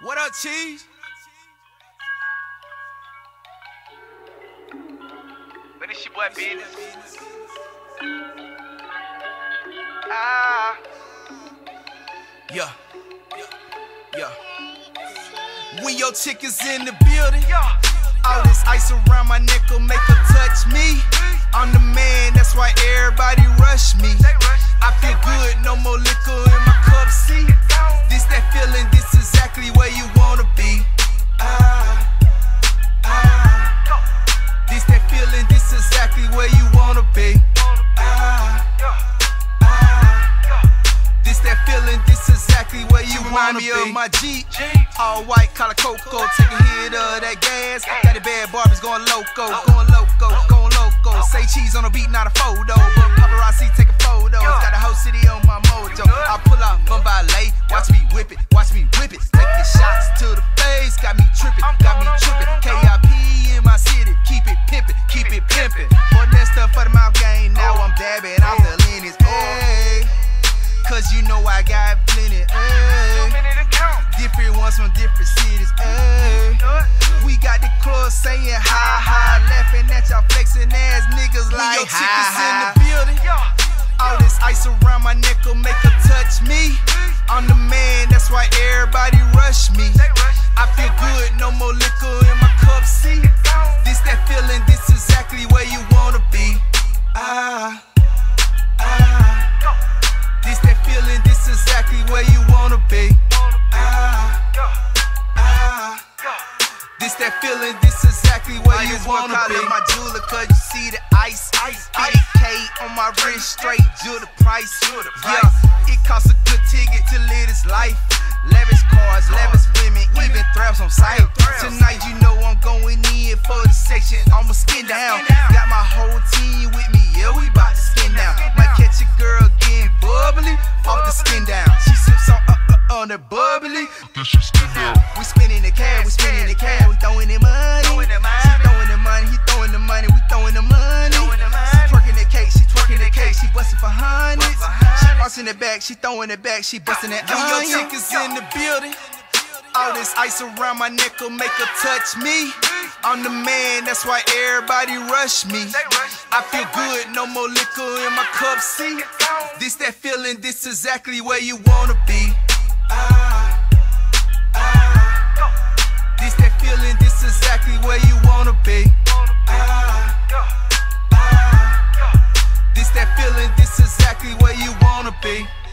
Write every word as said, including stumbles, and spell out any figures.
What up, Cheese? But it's your boy business. Ah. Yeah. Yeah. When your chick is in the building, Yeah. all this ice around my neck will make her touch me. I'm the man, that's why everybody rush me. They rush. I feel good, no more liquor in my cup, see? This that feeling, this exactly where you wanna be. Ah, ah. This that feeling, this exactly where you wanna be. Ah, ah. This that feeling, this exactly where you wanna be. Remind me of my Jeep, all white, collar Coco, take a hit of that gas. Got the bad Barbies going loco, going loco, going loco. Say cheese on the beat, not a photo, but paparazzi taking photos. Got the whole city on my mojo. I pull out from ballet, watch me whip it, watch me whip it. Taking shots to the face, got me tripping, got me tripping. K I P in my city, keep it pimping, keep it pimping. For that stuff for the mouth game, now I'm dabbing, I'm the Lennox, ayy. Cause you know I got plenty, ayy. Different ones from different cities, ayy. We got the club saying hi, hi, laughing at y'all flexing ass niggas like your chick is in the building. All this ice around my neck will make her touch me. I'm the man, that's why everybody rush me. I feel good, no more liquor in my cup, see? This that feeling, this exactly where you wanna be. Ah, ah. This that feeling, this exactly where you wanna be. Ah, ah. This that feeling, this exactly where you wanna be. My jeweler, cause you see the ice. fifty K on my wrist, straight to the price. Yeah, it costs a good ticket to live this life. Lavish cars, lavish women, even thrafts on sight. Tonight you know I'm going in for the section. I'ma skin down. Got my whole team with me, yeah, we bout to skin down. Might catch a girl getting bubbly off the skin down. She sips on uh, uh, on the bubbly. We spinning the cash, we spinning the cash, we throwing the money. She throwing the money, he throwing the money, we throwing the money. She twerking the cake, she twerking the cake, she busting for hundreds. She busting it back, she throwing it back, she busting it. Your chick is in the building. All this ice around my neck will make her touch me. I'm the man, that's why everybody rush me. I feel good, no more liquor in my cup, see? This that feeling, this exactly where you wanna be. Ah, ah. This that feeling, this exactly where you wanna be. Ah, ah. This that feeling, this exactly where you wanna be.